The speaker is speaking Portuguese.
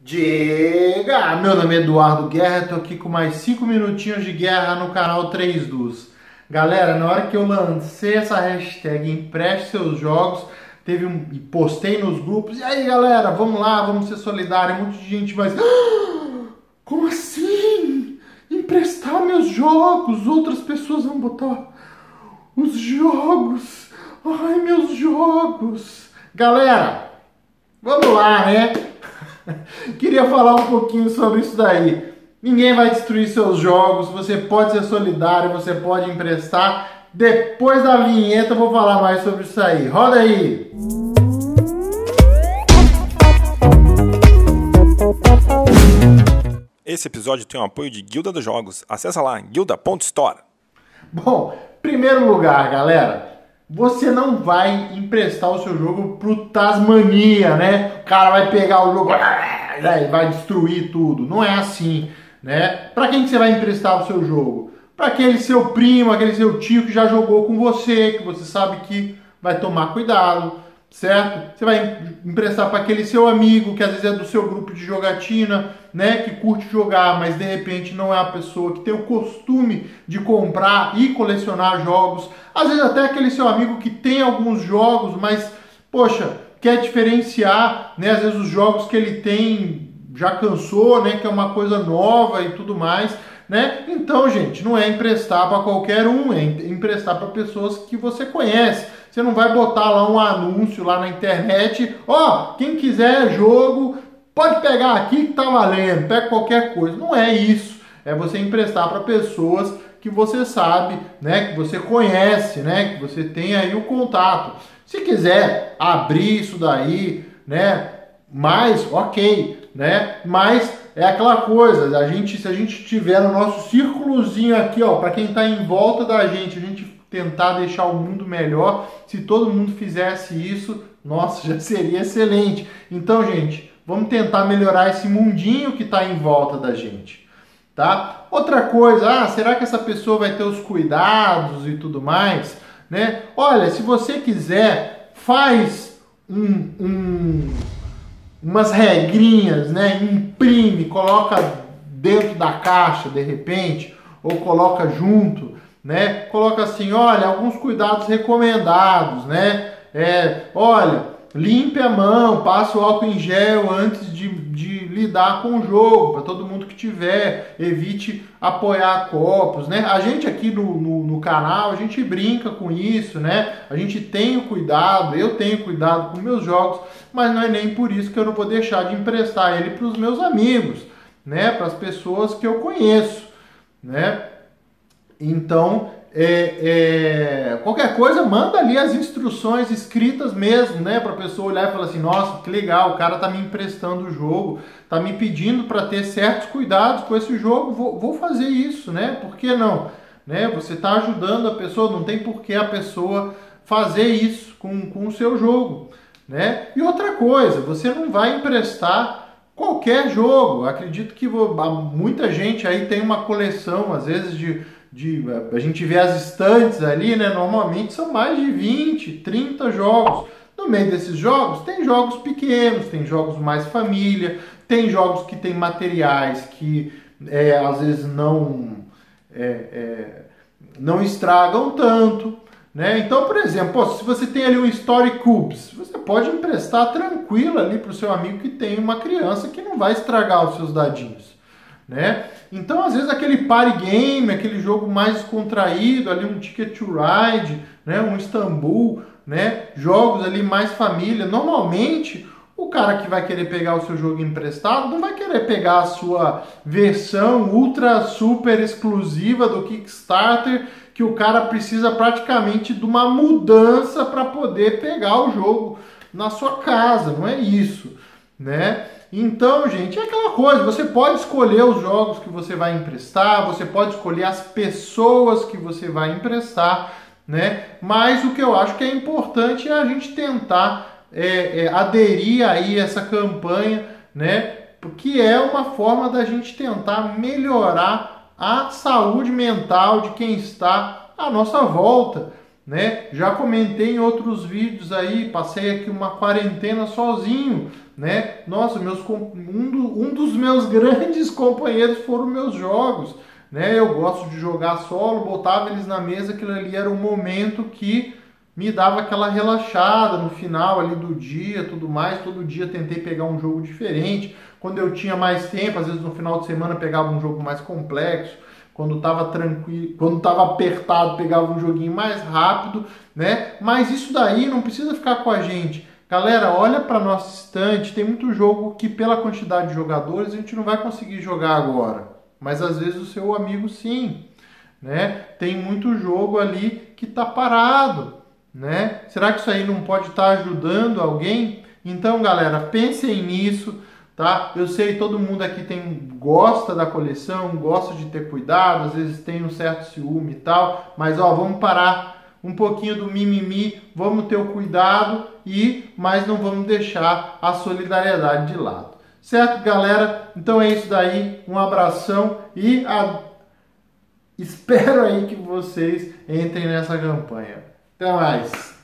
Diga! Meu nome é Eduardo Guerra, estou aqui com mais 5 minutinhos de guerra no canal 3 Dus. Galera, na hora que eu lancei essa hashtag empreste seus jogos, e postei nos grupos, e aí galera, vamos lá, vamos ser solidários, um monte de gente vai como assim? Emprestar meus jogos, outras pessoas vão botar os jogos, ai meus jogos. Galera, vamos lá, né? Queria falar um pouquinho sobre isso daí. Ninguém vai destruir seus jogos, você pode ser solidário, você pode emprestar. Depois da vinheta eu vou falar mais sobre isso aí. Roda aí! Esse episódio tem o apoio de Guilda dos Jogos. Acesse lá, guilda.store. Bom, primeiro lugar, galera, você não vai emprestar o seu jogo pro Tasmania, né? O cara vai pegar o jogo e vai destruir tudo. Não é assim, né? Pra quem que você vai emprestar o seu jogo? Pra aquele seu primo, aquele seu tio que já jogou com você, que você sabe que vai tomar cuidado, certo? Você vai emprestar para aquele seu amigo que às vezes é do seu grupo de jogatina, né? Que curte jogar, mas de repente não é a pessoa que tem o costume de comprar e colecionar jogos. Às vezes até aquele seu amigo que tem alguns jogos, mas, poxa, quer diferenciar, né? Às vezes os jogos que ele tem já cansou, né? Que é uma coisa nova e tudo mais, né? Então, gente, não é emprestar para qualquer um, é emprestar para pessoas que você conhece. Você não vai botar lá um anúncio lá na internet, quem quiser jogo, pode pegar aqui que tá valendo, pega qualquer coisa. Não é isso. É você emprestar para pessoas que você sabe, né, que você conhece, né, que você tem aí o contato. Se quiser abrir isso daí, né, mais ok, né, mas é aquela coisa, se a gente tiver no nosso círculozinho aqui, para quem tá em volta da gente, a gente tentar deixar o mundo melhor, se todo mundo fizesse isso, nossa, já seria excelente. Então, gente, vamos tentar melhorar esse mundinho que está em volta da gente, tá? Outra coisa, será que essa pessoa vai ter os cuidados e tudo mais, né? Olha, se você quiser, faz umas regrinhas, né? Imprime, coloca dentro da caixa, de repente, ou coloca junto, né? Coloca assim, olha, alguns cuidados recomendados, né? Olha, limpe a mão, passe o álcool em gel antes de lidar com o jogo, para todo mundo que tiver, evite apoiar copos, né? A gente aqui no canal, a gente brinca com isso, né? A gente tem o cuidado, eu tenho cuidado com meus jogos, mas não é nem por isso que eu não vou deixar de emprestar ele para os meus amigos, né? Para as pessoas que eu conheço, né? Então, qualquer coisa, manda ali as instruções escritas mesmo, né? Para a pessoa olhar e falar assim, nossa, que legal, o cara tá me emprestando o jogo, tá me pedindo para ter certos cuidados com esse jogo, vou fazer isso, né? Por que não? Né? Você tá ajudando a pessoa, não tem por que a pessoa fazer isso com o seu jogo, né? E outra coisa, você não vai emprestar qualquer jogo. Acredito que muita gente aí tem uma coleção, às vezes, a gente vê as estantes ali, né? Normalmente são mais de 20, 30 jogos. No meio desses jogos, tem jogos pequenos, tem jogos mais família, tem jogos que tem materiais que às vezes não estragam tanto, né? Então, por exemplo, se você tem ali um Story Cubes, você pode emprestar tranquilo ali para o seu amigo que tem uma criança que não vai estragar os seus dadinhos, né? Então, às vezes, aquele party game, aquele jogo mais descontraído, ali um Ticket to Ride, né? Um Istanbul, né? Jogos ali mais família. Normalmente, o cara que vai querer pegar o seu jogo emprestado não vai querer pegar a sua versão ultra super exclusiva do Kickstarter, que o cara precisa praticamente de uma mudança para poder pegar o jogo na sua casa. Não é isso, né? Então, gente, é aquela coisa, você pode escolher os jogos que você vai emprestar, você pode escolher as pessoas que você vai emprestar, né? Mas o que eu acho que é importante é a gente tentar aderir aí a essa campanha, né? Porque é uma forma da gente tentar melhorar a saúde mental de quem está à nossa volta, né? Já comentei em outros vídeos aí, passei aqui uma quarentena sozinho, né? Nossa, um dos meus grandes companheiros foram meus jogos, né? Eu gosto de jogar solo, botava eles na mesa, aquilo ali era um momento que me dava aquela relaxada no final ali do dia, tudo mais. Todo dia tentei pegar um jogo diferente. Quando eu tinha mais tempo, às vezes no final de semana pegava um jogo mais complexo. Quando estava tranquilo, quando estava apertado, pegava um joguinho mais rápido, né? Mas isso daí não precisa ficar com a gente. Galera, olha para nossa estante, tem muito jogo que pela quantidade de jogadores a gente não vai conseguir jogar agora. Mas às vezes o seu amigo sim, né? Tem muito jogo ali que está parado, né? Será que isso aí não pode estar ajudando alguém? Então, galera, pensem nisso, tá? Eu sei, todo mundo aqui gosta da coleção, gosta de ter cuidado, às vezes tem um certo ciúme e tal, mas ó, vamos parar um pouquinho do mimimi, vamos ter o cuidado mas não vamos deixar a solidariedade de lado. Certo, galera? Então é isso daí, um abração espero aí que vocês entrem nessa campanha. Até mais!